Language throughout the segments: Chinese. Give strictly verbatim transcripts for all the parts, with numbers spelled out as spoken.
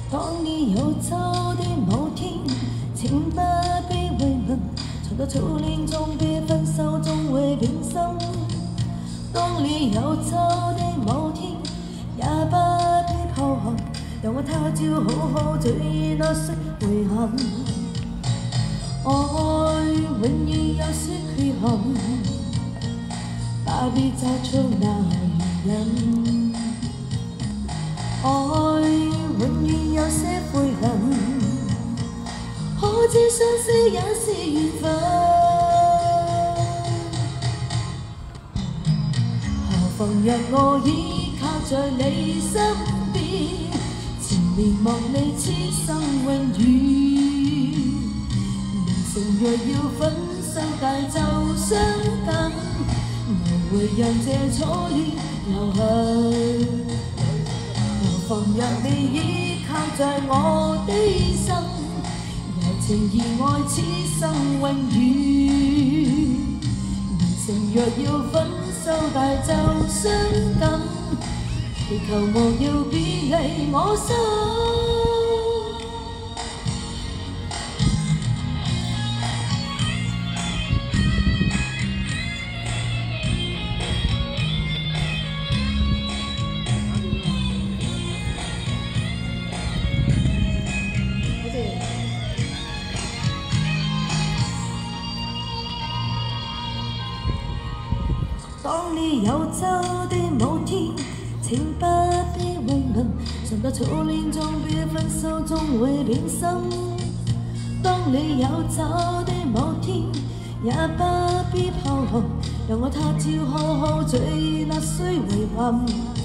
當你遊走的某天，請不必慰問，藏到初戀中別分手總會變心。當你遊走的某天，也不必抱憾，讓我他朝好好追憶那些遺憾。愛永遠有些缺陷，不必找出那原因。愛永遠有些悔恨，可知相識也是緣分。何妨若我倚靠在你身邊，纏綿望你此生永遠。明承若要分手，但就傷感，無謂讓這初戀留痕。何妨讓你倚靠在我的心，柔情義愛此生永遠。明承若要分手，但就傷感，祈求莫要別離我心。當你遊走的某天，請不必慰問，常在初戀中別分手總會變心。當你遊走的某天，也不必抱憾，讓我他朝好好追憶那些遺憾。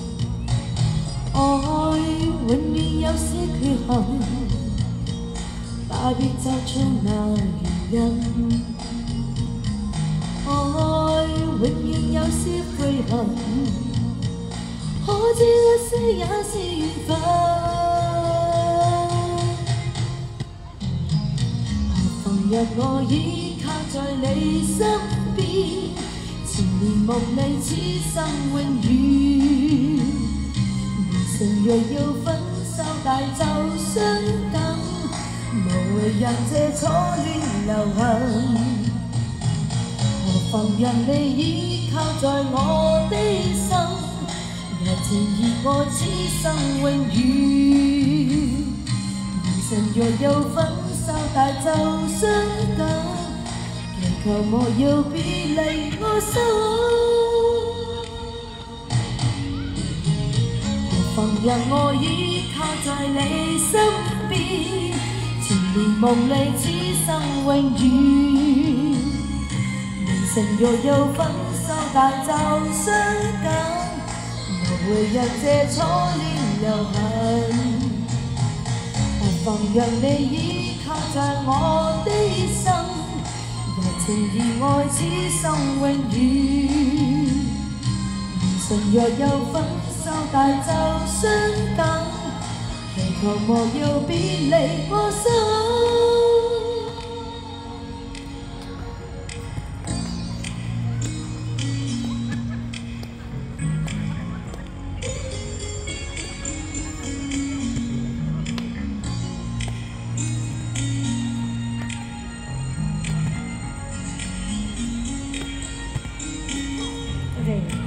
愛永遠有些缺陷，不必找出那原因。愛永遠有些悔恨，可知一些也是緣分。何妨若我倚靠在你身邊，纏綿夢你此生永遠。明承若要分手，但就傷感，無謂讓這初戀留痕。何妨讓你倚靠在我的心，柔情義愛此生永遠。明承若有分手，但就傷感，祈求莫要別離我心。何妨讓我倚靠在你身邊，纏綿夢你此生永遠。承若要分手，但就傷感，無謂讓這初戀留痕。何妨讓你倚靠在我的心，柔情義愛此生永遠。明承若有分手，但就傷感，祈求莫要別離我心。对。